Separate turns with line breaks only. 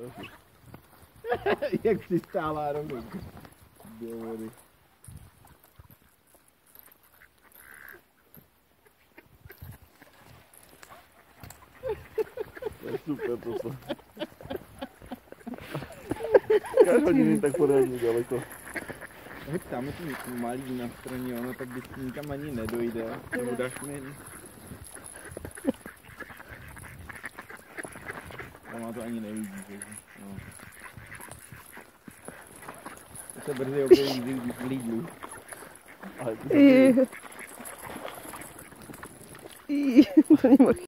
Jak přistává rovnou do vody.
To je super toto. Každý hodiny tak pořádně daleko.
Hoď tam je to malý na straně, ono tak bych nikam ani nedojde. Nebo dáš mi... Ona to ani nevidí, takže no. To se brzy objeví v Lidlu.
Ale ty